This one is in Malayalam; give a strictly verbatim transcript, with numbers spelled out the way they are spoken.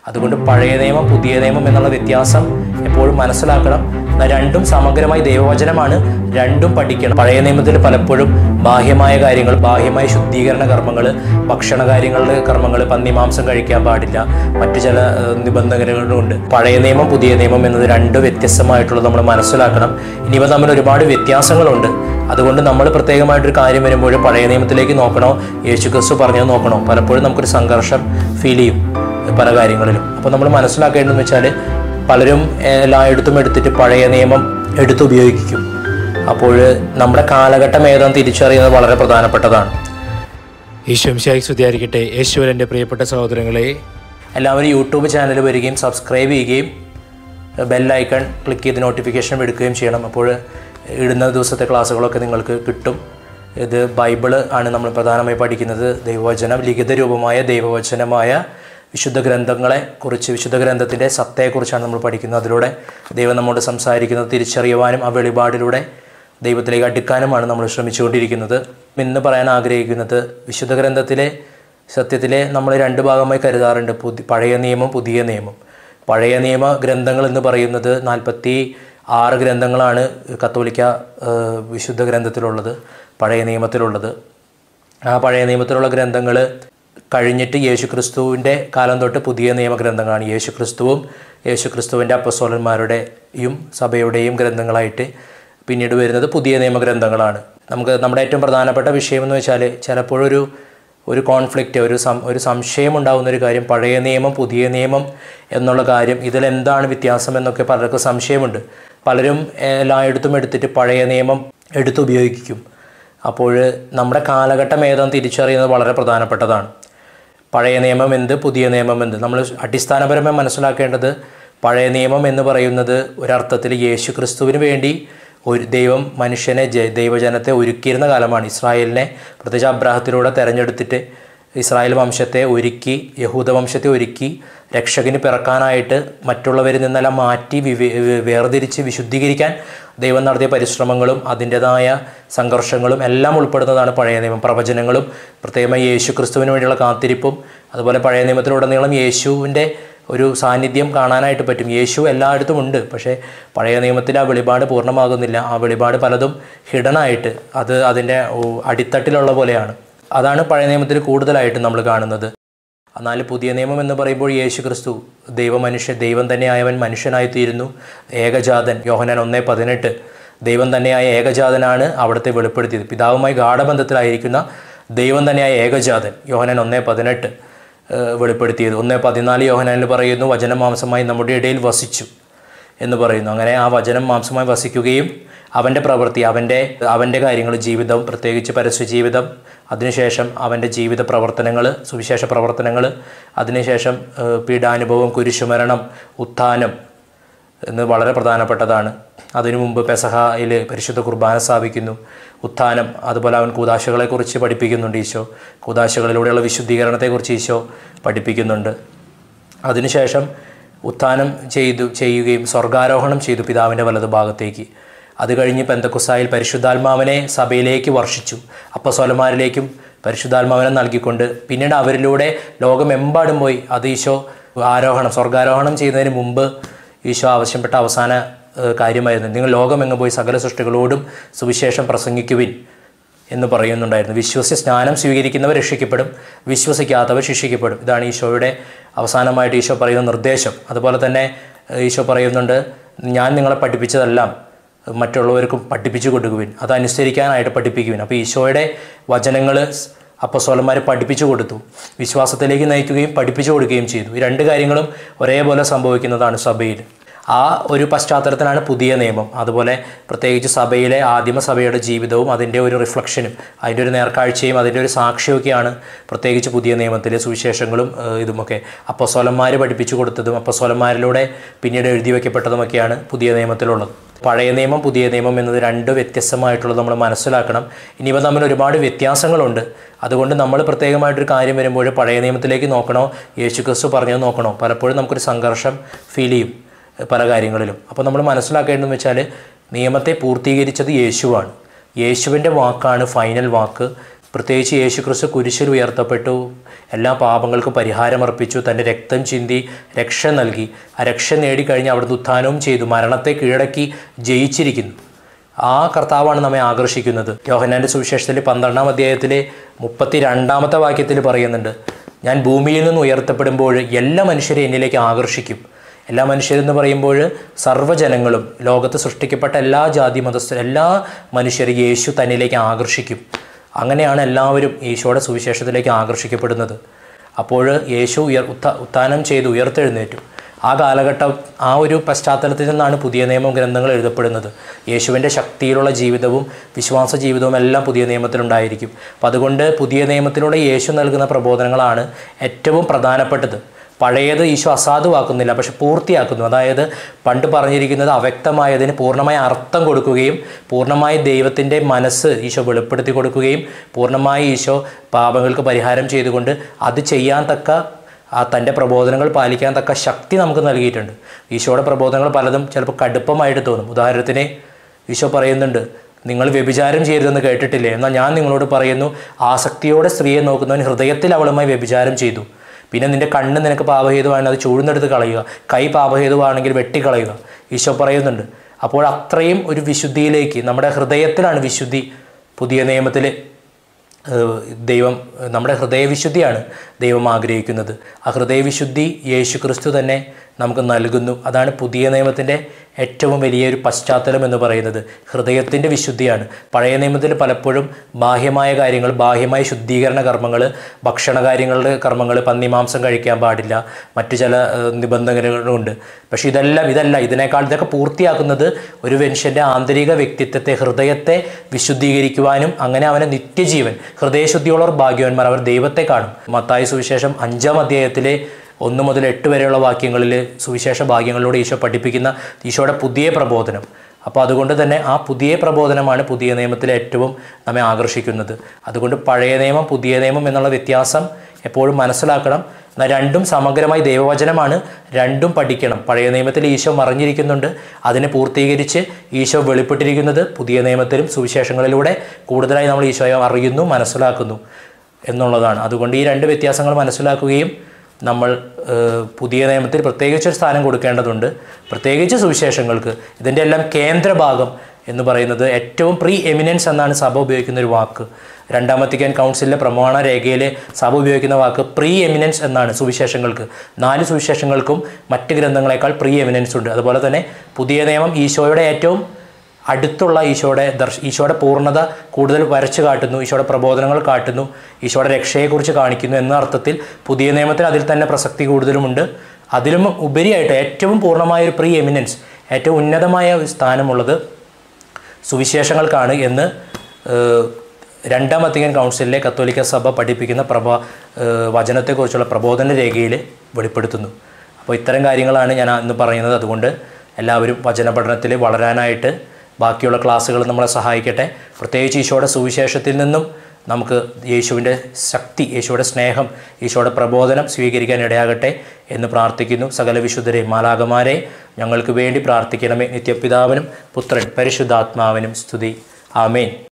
അതുകൊണ്ട് പഴയ നിയമം പുതിയ നിയമം എന്നുള്ള വ്യത്യാസം എപ്പോഴും മനസ്സിലാക്കണം. രണ്ടും സമഗ്രമായി ദൈവവചനമാണ്, രണ്ടും പഠിക്കണം. പഴയ നിയമത്തിൽ പലപ്പോഴും ബാഹ്യമായ കാര്യങ്ങൾ, ബാഹ്യമായ ശുദ്ധീകരണ കർമ്മങ്ങൾ, ഭക്ഷണ കാര്യങ്ങളുടെ കർമ്മങ്ങൾ, പന്നിമാംസം കഴിക്കാൻ പാടില്ല, മറ്റു ചില നിബന്ധനകളുണ്ട്. പഴയ നിയമം പുതിയ നിയമം എന്നത് രണ്ട് വ്യത്യസ്തമായിട്ടുള്ളത് നമ്മൾ മനസ്സിലാക്കണം. ഇനിയിപ്പോൾ തമ്മിൽ ഒരുപാട് വ്യത്യാസങ്ങളുണ്ട്. അതുകൊണ്ട് നമ്മൾ പ്രത്യേകമായിട്ടൊരു കാര്യം വരുമ്പോൾ പഴയ നിയമത്തിലേക്ക് നോക്കണോ യേശു ക്രിസ്തു പറഞ്ഞത് നോക്കണോ, പലപ്പോഴും നമുക്കൊരു സംഘർഷം ഫീൽ ചെയ്യും പല കാര്യങ്ങളിലും. അപ്പോൾ നമ്മൾ മനസ്സിലാക്കേണ്ടതെന്ന് വെച്ചാൽ പലരും എല്ലായിടത്തും എടുത്തിട്ട് പഴയ നിയമം എടുത്തുപയോഗിക്കും. അപ്പോൾ നമ്മുടെ കാലഘട്ടം ഏതാണെന്ന് തിരിച്ചറിയുന്നത് വളരെ പ്രധാനപ്പെട്ടതാണ്. ഈശോ മിശിഹായ്ക്ക് സ്തുതിയായിരിക്കട്ടെ. യേശുവിൽ എൻ്റെ പ്രിയപ്പെട്ട സഹോദരങ്ങളെ, എല്ലാവരും യൂട്യൂബ് ചാനൽ വരികയും സബ്സ്ക്രൈബ് ചെയ്യുകയും ബെല്ലൈക്കൺ ക്ലിക്ക് ചെയ്ത് നോട്ടിഫിക്കേഷൻ എടുക്കുകയും ചെയ്യണം. അപ്പോൾ ഇടുന്ന ദിവസത്തെ ക്ലാസ്സുകളൊക്കെ നിങ്ങൾക്ക് കിട്ടും. ഇത് ബൈബിള് ആണ് നമ്മൾ പ്രധാനമായി പഠിക്കുന്നത്. ദൈവവചനം, ലിഖിത രൂപമായ ദൈവവചനമായ വിശുദ്ധ ഗ്രന്ഥങ്ങളെ കുറിച്ച്, വിശുദ്ധ ഗ്രന്ഥത്തിൻ്റെ സത്തയെക്കുറിച്ചാണ് നമ്മൾ പഠിക്കുന്നത്. അതിലൂടെ ദൈവം നമ്മോട് സംസാരിക്കുന്നത് തിരിച്ചറിയുവാനും ആ വെളിപാടിലൂടെ ദൈവത്തിലേക്ക് അടുക്കാനുമാണ് നമ്മൾ ശ്രമിച്ചുകൊണ്ടിരിക്കുന്നത്. ഇന്ന് പറയാൻ ആഗ്രഹിക്കുന്നത് വിശുദ്ധ ഗ്രന്ഥത്തിലെ സത്യത്തിലെ നമ്മൾ രണ്ട് ഭാഗമായി കരുതാറുണ്ട്, പുതി പഴയ നിയമം പുതിയ നിയമം. പഴയ നിയമ ഗ്രന്ഥങ്ങൾ എന്ന് പറയുന്നത് നാൽപ്പത്തി ആറ് ഗ്രന്ഥങ്ങളാണ് കത്തോലിക്ക വിശുദ്ധ ഗ്രന്ഥത്തിലുള്ളത്, പഴയ നിയമത്തിലുള്ളത്. ആ പഴയ നിയമത്തിലുള്ള ഗ്രന്ഥങ്ങൾ കഴിഞ്ഞിട്ട് യേശു ക്രിസ്തുവിൻ്റെ കാലം തൊട്ട് പുതിയ നിയമഗ്രന്ഥങ്ങളാണ്. യേശു ക്രിസ്തുവും യേശു ക്രിസ്തുവിൻ്റെ അപ്പസ്തോലന്മാരുടെയും സഭയുടെയും ഗ്രന്ഥങ്ങളായിട്ട് പിന്നീട് വരുന്നത് പുതിയ നിയമഗ്രന്ഥങ്ങളാണ്. നമുക്ക് നമ്മുടെ ഏറ്റവും പ്രധാനപ്പെട്ട വിഷയം എന്ന് വെച്ചാൽ ചിലപ്പോഴൊരു ഒരു കോൺഫ്ലിക്റ്റ്, ഒരു സം ഒരു സംശയം ഉണ്ടാകുന്നൊരു കാര്യം, പഴയ നിയമം പുതിയ നിയമം എന്നുള്ള കാര്യം, ഇതിലെന്താണ് വ്യത്യാസം എന്നൊക്കെ പലർക്കും സംശയമുണ്ട്. പലരും എല്ലായിടത്തും എടുത്തിട്ട് പഴയ നിയമം എടുത്തുപയോഗിക്കും. അപ്പോൾ നമ്മുടെ കാലഘട്ടം ഏതാണെന്ന് തിരിച്ചറിയുന്നത് വളരെ പ്രധാനപ്പെട്ടതാണ്. പഴയ നിയമം എന്ത്, പുതിയ നിയമം എന്ത്, നമ്മൾ അടിസ്ഥാനപരമായി മനസ്സിലാക്കേണ്ടത് പഴയ നിയമം എന്ന് പറയുന്നത് ഒരർത്ഥത്തിൽ യേശു ക്രിസ്തുവിന് വേണ്ടി ഒരു ദൈവം മനുഷ്യനെ ദൈവജനത്തെ ഒരുക്കിയിരുന്ന കാലമാണ്. ഇസ്രായേലിനെ പ്രത്യേകിച്ച് അബ്രാഹത്തിലൂടെ തെരഞ്ഞെടുത്തിട്ട് ഇസ്രായേൽ വംശത്തെ ഒരുക്കി, യഹൂദ വംശത്തെ ഒരുക്കി രക്ഷകന് പിറക്കാനായിട്ട് മറ്റുള്ളവരിൽ നിന്നെല്ലാം മാറ്റി വിവേ വേർതിരിച്ച് വിശുദ്ധീകരിക്കാൻ ദൈവം നടത്തിയ പരിശ്രമങ്ങളും അതിൻ്റെതായ സംഘർഷങ്ങളും എല്ലാം ഉൾപ്പെടുന്നതാണ് പഴയ നിയമം. പ്രവചനങ്ങളും പ്രത്യേകമായി യേശു ക്രിസ്തുവിന് വേണ്ടിയുള്ള കാത്തിരിപ്പും, അതുപോലെ പഴയ നിയമത്തിലുടനീളം യേശുവിൻ്റെ ഒരു സാന്നിധ്യം കാണാനായിട്ട് പറ്റും. യേശു എല്ലായിടത്തും ഉണ്ട്, പക്ഷേ പഴയ നിയമത്തിൽ ആ വെളിപാട് പൂർണ്ണമാകുന്നില്ല. ആ വെളിപാട് പലതും ഹിഡനായിട്ട് അത് അതിൻ്റെ അടിത്തട്ടിലുള്ള പോലെയാണ്. അതാണ് പഴയ നിയമത്തിൽ കൂടുതലായിട്ട് നമ്മൾ കാണുന്നത്. എന്നാൽ പുതിയ നിയമം എന്ന് പറയുമ്പോൾ യേശു ക്രിസ്തു ദൈവമനുഷ്യ ദൈവം തന്നെയായവൻ മനുഷ്യനായിത്തീരുന്നു, ഏകജാതൻ. യോഹന്നാൻ ഒന്ന് പതിനെട്ട്. ദൈവം തന്നെയായ ഏകജാതനാണ് അവിടുത്തെ വെളിപ്പെടുത്തിയത്. പിതാവുമായി ഗാഢബന്ധത്തിലായിരിക്കുന്ന ദൈവം തന്നെയായ ഏകജാതൻ, യോഹന്നാൻ ഒന്ന് പതിനെട്ട് വെളിപ്പെടുത്തിയത്. ഒന്ന് പതിനാല് യോഹന്നാനിൽ പറയുന്നു, വചനം മാംസമായി നമ്മുടെ ഇടയിൽ വസിച്ചു എന്ന് പറയുന്നു. അങ്ങനെ ആ വചനം മാംസമായി വസിക്കുകയും അവൻ്റെ പ്രവൃത്തി, അവൻ്റെ അവൻ്റെ കാര്യങ്ങൾ, ജീവിതം, പ്രത്യേകിച്ച് പരസ്യ ജീവിതം, അതിനുശേഷം അവൻ്റെ ജീവിത പ്രവർത്തനങ്ങൾ, സുവിശേഷ പ്രവർത്തനങ്ങൾ, അതിനുശേഷം പീഡാനുഭവം, കുരിശുമരണം, ഉത്ഥാനം എന്ന് വളരെ പ്രധാനപ്പെട്ടതാണ്. അതിനു മുമ്പ് പെസഹയിൽ പരിശുദ്ധ കുർബാന സ്ഥാപിക്കുന്നു, ഉത്ഥാനം, അതുപോലെ അവൻ കൂദാശകളെക്കുറിച്ച് പഠിപ്പിക്കുന്നുണ്ട് ഈശോ. കൂദാശകളിലൂടെയുള്ള വിശുദ്ധീകരണത്തെക്കുറിച്ച് ഈശോ പഠിപ്പിക്കുന്നുണ്ട്. അതിനുശേഷം ഉത്ഥാനം ചെയ്തു ചെയ്യുകയും സ്വർഗാരോഹണം ചെയ്തു പിതാവിൻ്റെ വലതു ഭാഗത്തേക്ക്. അത് കഴിഞ്ഞ് പെന്തക്കുസ്തായിൽ പരിശുദ്ധാത്മാവിനെ സഭയിലേക്ക് വർഷിച്ചു, അപ്പസ്തോലന്മാരിലേക്കും പരിശുദ്ധാത്മാവിനെ നൽകിക്കൊണ്ട് പിന്നീട് അവരിലൂടെ ലോകമെമ്പാടും പോയി. അത് ഈശോ ആരോഹണം സ്വർഗാരോഹണം ചെയ്യുന്നതിന് മുമ്പ് ഈശോ ആവശ്യപ്പെട്ട അവസാന കാര്യമായിരുന്നു, നിങ്ങൾ ലോകമെങ്ങും പോയി സകല സൃഷ്ടികളോടും സുവിശേഷം പ്രസംഗിക്കുവിൻ എന്ന് പറയുന്നുണ്ടായിരുന്നു. വിശ്വസിച്ച് സ്നാനം സ്വീകരിക്കുന്നവർ രക്ഷിക്കപ്പെടും, വിശ്വസിക്കാത്തവർ ശിക്ഷിക്കപ്പെടും. ഇതാണ് ഈശോയുടെ അവസാനമായിട്ട് ഈശോ പറയുന്ന നിർദ്ദേശം. അതുപോലെ തന്നെ ഈശോ പറയുന്നുണ്ട്, ഞാൻ നിങ്ങളെ പഠിപ്പിച്ചതെല്ലാം മറ്റുള്ളവർക്കും പഠിപ്പിച്ചു കൊടുക്കുവിൻ, അതനുസരിക്കാനായിട്ട് പഠിപ്പിക്കുവിൻ. അപ്പോൾ ഈശോയുടെ വചനങ്ങൾ അപ്പസ്തോലന്മാർ പഠിപ്പിച്ചു കൊടുത്തു, വിശ്വാസത്തിലേക്ക് നയിക്കുകയും പഠിപ്പിച്ചു കൊടുക്കുകയും ചെയ്തു. ഈ രണ്ട് കാര്യങ്ങളും ഒരേപോലെ സംഭവിക്കുന്നതാണ് സഭയിൽ. ആ ഒരു പശ്ചാത്തലത്തിലാണ് പുതിയ നിയമം. അതുപോലെ പ്രത്യേകിച്ച് സഭയിലെ ആദിമ സഭയുടെ ജീവിതവും അതിൻ്റെ ഒരു റിഫ്ലക്ഷനും അതിൻ്റെ ഒരു നേർക്കാഴ്ചയും അതിൻ്റെ ഒരു സാക്ഷിയൊക്കെയാണ് പ്രത്യേകിച്ച് പുതിയ നിയമത്തിലെ സുവിശേഷങ്ങളും ഇതുമൊക്കെ. അപ്പസ്തോലന്മാർ പഠിപ്പിച്ചു കൊടുത്തതും അപ്പസ്തോലന്മാരിലൂടെ പിന്നീട് എഴുതി വയ്ക്കപ്പെട്ടതുമൊക്കെയാണ് പുതിയ നിയമത്തിലുള്ളത്. പഴയ നിയമം പുതിയ നിയമം എന്നത് രണ്ട് വ്യത്യസ്തമായിട്ടുള്ളത് നമ്മൾ മനസ്സിലാക്കണം. ഇനിയിപ്പോൾ തമ്മിൽ ഒരുപാട് വ്യത്യാസങ്ങളുണ്ട്. അതുകൊണ്ട് നമ്മൾ പ്രത്യേകമായിട്ടൊരു കാര്യം വരുമ്പോൾ പഴയ നിയമത്തിലേക്ക് നോക്കണോ യേശു ക്രിസ്തു പറഞ്ഞത് നോക്കണോ, പലപ്പോഴും നമുക്കൊരു സംഘർഷം ഫീൽ ചെയ്യും പല കാര്യങ്ങളിലും. അപ്പോൾ നമ്മൾ മനസ്സിലാക്കേണ്ടതെന്ന് വെച്ചാൽ നിയമത്തെ പൂർത്തീകരിച്ചത് യേശുവാണ്. യേശുവിൻ്റെ വാക്കാണ് ഫൈനൽ വാക്ക്. പ്രത്യേകിച്ച് യേശുക്രിസ്തു കുരിശിൽ ഉയർത്തപ്പെട്ടു, എല്ലാ പാപങ്ങൾക്കും പരിഹാരമർപ്പിച്ചു, തൻ്റെ രക്തം ചിന്തി രക്ഷ നൽകി. ആ രക്ഷ നേടിക്കഴിഞ്ഞ് അവിടുന്ന് ഉത്ഥാനവും ചെയ്തു, മരണത്തെ കീഴടക്കി ജയിച്ചിരിക്കുന്നു. ആ കർത്താവാണ് നമ്മെ ആകർഷിക്കുന്നത്. യോഹന്നാൻ്റെ സുവിശേഷത്തിൽ പന്ത്രണ്ടാം അധ്യായത്തിലെ മുപ്പത്തി രണ്ടാമത്തെ വാക്യത്തിൽ പറയുന്നുണ്ട്, ഞാൻ ഭൂമിയിൽ നിന്ന് ഉയർത്തപ്പെടുമ്പോൾ എല്ലാ മനുഷ്യരെയും എന്നിലേക്ക് ആകർഷിക്കും. എല്ലാ മനുഷ്യരെന്ന് പറയുമ്പോൾ സർവ്വജനങ്ങളും, ലോകത്ത് സൃഷ്ടിക്കപ്പെട്ട എല്ലാ ജാതി മതസ്ഥരും, എല്ലാ മനുഷ്യരെയും യേശു തന്നിലേക്ക് ആകർഷിക്കും. അങ്ങനെയാണ് എല്ലാവരും ഈശോയുടെ സുവിശേഷത്തിലേക്ക് ആകർഷിക്കപ്പെടുന്നത്. അപ്പോൾ യേശു ഉയർ ഉത്ത ഉത്ഥാനം ചെയ്ത് ഉയർത്തെഴുന്നേറ്റു. ആ കാലഘട്ടം, ആ ഒരു പശ്ചാത്തലത്തിൽ നിന്നാണ് പുതിയ നിയമ ഗ്രന്ഥങ്ങൾ എഴുതപ്പെടുന്നത്. യേശുവിൻ്റെ ശക്തിയിലുള്ള ജീവിതവും വിശ്വാസ ജീവിതവും എല്ലാം പുതിയ നിയമത്തിലുണ്ടായിരിക്കും. അപ്പം അതുകൊണ്ട് പുതിയ നിയമത്തിലൂടെ യേശു നൽകുന്ന പ്രബോധനങ്ങളാണ് ഏറ്റവും പ്രധാനപ്പെട്ടത്. പഴയത് ഈശോ അസാധുവാക്കുന്നില്ല, പക്ഷെ പൂർത്തിയാക്കുന്നു. അതായത് പണ്ട് പറഞ്ഞിരിക്കുന്നത് അവ്യക്തമായതിന് പൂർണ്ണമായ അർത്ഥം കൊടുക്കുകയും പൂർണ്ണമായി ദൈവത്തിൻ്റെ മനസ്സ് ഈശോ വെളിപ്പെടുത്തി കൊടുക്കുകയും പൂർണ്ണമായി ഈശോ പാപങ്ങൾക്ക് പരിഹാരം ചെയ്തുകൊണ്ട് അത് ചെയ്യാൻ തക്ക ആ തൻ്റെ പ്രബോധനങ്ങൾ പാലിക്കാൻ തക്ക ശക്തി നമുക്ക് നൽകിയിട്ടുണ്ട്. ഈശോയുടെ പ്രബോധനങ്ങൾ പലതും ചിലപ്പോൾ കടുപ്പമായിട്ട് തോന്നും. ഉദാഹരണത്തിന് ഈശോ പറയുന്നുണ്ട്, നിങ്ങൾ വ്യഭിചാരം ചെയ്യരുതെന്ന് കേട്ടിട്ടില്ലേ? എന്നാൽ ഞാൻ നിങ്ങളോട് പറയുന്നു, ആസക്തിയോടെ സ്ത്രീയെ നോക്കുന്നവൻ ഹൃദയത്തിൽ അവളുമായി വ്യഭിചാരം ചെയ്തു. പിന്നെ നിൻ്റെ കണ്ണ് നിനക്ക് പാപഹേതുവാണെങ്കിൽ അത് ചൂഴ്ന്നെടുത്ത് കളയുക, കൈ പാപഹേതുവാണെങ്കിൽ വെട്ടിക്കളയുക, ഈശോ പറയുന്നുണ്ട്. അപ്പോൾ അത്രയും ഒരു വിശുദ്ധിയിലേക്ക്, നമ്മുടെ ഹൃദയത്തിലാണ് വിശുദ്ധി. പുതിയ നിയമത്തിൽ ദൈവം, നമ്മുടെ ഹൃദയവിശുദ്ധിയാണ് ദൈവം ആഗ്രഹിക്കുന്നത്. ആ ഹൃദയവിശുദ്ധി യേശു ക്രിസ്തു തന്നെ നമുക്ക് നൽകുന്നു. അതാണ് പുതിയ നിയമത്തിൻ്റെ ഏറ്റവും വലിയൊരു പശ്ചാത്തലം എന്ന് പറയുന്നത്. ഹൃദയത്തിൻ്റെ വിശുദ്ധിയാണ്. പഴയ നിയമത്തിൽ പലപ്പോഴും ബാഹ്യമായ കാര്യങ്ങൾ, ബാഹ്യമായ ശുദ്ധീകരണ കർമ്മങ്ങൾ, ഭക്ഷണ കാര്യങ്ങളുടെ കർമ്മങ്ങൾ, പന്നിമാംസം കഴിക്കാൻ പാടില്ല, മറ്റു ചില നിബന്ധനകളുണ്ട്. പക്ഷേ ഇതെല്ലാം ഇതല്ല ഇതിനേക്കാൾ ഇതൊക്കെ പൂർത്തിയാക്കുന്നത് ഒരു മനുഷ്യൻ്റെ ആന്തരിക വ്യക്തിത്വത്തെ, ഹൃദയത്തെ വിശുദ്ധീകരിക്കുവാനും അങ്ങനെ അവനെ നിത്യജീവൻ, ഹൃദയശുദ്ധിയുള്ളവർ ഭാഗ്യവാന്മാർ, അവർ ദൈവത്തെ കാണും. മത്തായി സുവിശേഷം അഞ്ചാം അധ്യായത്തിലെ ഒന്ന് മുതൽ എട്ട് വരെയുള്ള വാക്യങ്ങളിൽ സുവിശേഷ ഭാഗ്യങ്ങളിലൂടെ ഈശോ പഠിപ്പിക്കുന്ന ഈശോയുടെ പുതിയ പ്രബോധനം. അപ്പോൾ അതുകൊണ്ട് തന്നെ ആ പുതിയ പ്രബോധനമാണ് പുതിയ നിയമത്തിലെ ഏറ്റവും നമ്മെ ആകർഷിക്കുന്നത്. അതുകൊണ്ട് പഴയ നിയമം പുതിയ നിയമം എന്നുള്ള വ്യത്യാസം എപ്പോഴും മനസ്സിലാക്കണം. എന്നാൽ രണ്ടും സമഗ്രമായി ദൈവവചനമാണ്, രണ്ടും പഠിക്കണം. പഴയ നിയമത്തിൽ ഈശോ മറിഞ്ഞിരിക്കുന്നുണ്ട്, അതിനെ പൂർത്തീകരിച്ച് ഈശോ വെളിപ്പെട്ടിരിക്കുന്നത് പുതിയ നിയമത്തിലും സുവിശേഷങ്ങളിലൂടെ കൂടുതലായി നമ്മൾ ഈശോയെ അറിയുന്നു, മനസ്സിലാക്കുന്നു എന്നുള്ളതാണ്. അതുകൊണ്ട് ഈ രണ്ട് വ്യത്യാസങ്ങൾ മനസ്സിലാക്കുകയും നമ്മൾ പുതിയ നിയമത്തിൽ പ്രത്യേകിച്ചൊരു സ്ഥാനം കൊടുക്കേണ്ടതുണ്ട്. പ്രത്യേകിച്ച് സുവിശേഷങ്ങൾക്ക് ഇതിൻ്റെ എല്ലാം കേന്ദ്രഭാഗം എന്ന് പറയുന്നത് ഏറ്റവും പ്രീ എമിനൻസ് എന്നാണ് സഭ ഉപയോഗിക്കുന്ന ഒരു വാക്ക്. രണ്ടാം വത്തിക്കാൻ കൗൺസിലിലെ പ്രമാണ രേഖയിലെ സഭ ഉപയോഗിക്കുന്ന വാക്ക് പ്രീ എമിനൻസ് എന്നാണ് സുവിശേഷങ്ങൾക്ക്. നാല് സുവിശേഷങ്ങൾക്കും മറ്റ് ഗ്രന്ഥങ്ങളെക്കാൾ പ്രീ എമിനൻസ് ഉണ്ട്. അതുപോലെ തന്നെ പുതിയ നിയമം ഈശോയുടെ ഏറ്റവും അടുത്തുള്ള ഈശോയുടെ ദർശ ഈശോയുടെ പൂർണ്ണത കൂടുതൽ വരച്ച് കാട്ടുന്നു, ഈശോയുടെ പ്രബോധനങ്ങൾ കാട്ടുന്നു, ഈശോയുടെ രക്ഷയെക്കുറിച്ച് കാണിക്കുന്നു എന്ന അർത്ഥത്തിൽ പുതിയ നിയമത്തിൽ അതിൽ തന്നെ പ്രസക്തി കൂടുതലുമുണ്ട്. അതിലും ഉപരിയായിട്ട് ഏറ്റവും പൂർണ്ണമായൊരു പ്രീ എമിനൻസ്, ഏറ്റവും ഉന്നതമായ സ്ഥാനമുള്ളത് സുവിശേഷങ്ങൾക്കാണ് എന്ന് രണ്ടാം വത്തിക്കാൻ കൗൺസിലിലെ കത്തോലിക്ക സഭ പഠിപ്പിക്കുന്ന പ്രഭാ വചനത്തെക്കുറിച്ചുള്ള പ്രബോധന രേഖയിൽ വെളിപ്പെടുത്തുന്നു. അപ്പോൾ ഇത്തരം കാര്യങ്ങളാണ് ഞാൻ ഇന്ന് പറയുന്നത്. അതുകൊണ്ട് എല്ലാവരും വചന പഠനത്തിൽ വളരാനായിട്ട് ബാക്കിയുള്ള ക്ലാസ്സുകൾ നമ്മളെ സഹായിക്കട്ടെ. പ്രത്യേകിച്ച് ഈശോയുടെ സുവിശേഷത്തിൽ നിന്നും നമുക്ക് യേശുവിൻ്റെ ശക്തി, യേശുവിൻ്റെ സ്നേഹം, ഈശോയുടെ പ്രബോധനം സ്വീകരിക്കാൻ ഇടയാകട്ടെ എന്ന് പ്രാർത്ഥിക്കുന്നു. സകല വിശുദ്ധരെ മാലാഖമാരെ ഞങ്ങൾക്ക് വേണ്ടി പ്രാർത്ഥിക്കണമേ. നിത്യപിതാവിനും പുത്രൻ പരിശുദ്ധാത്മാവിനും സ്തുതി. ആമേൻ.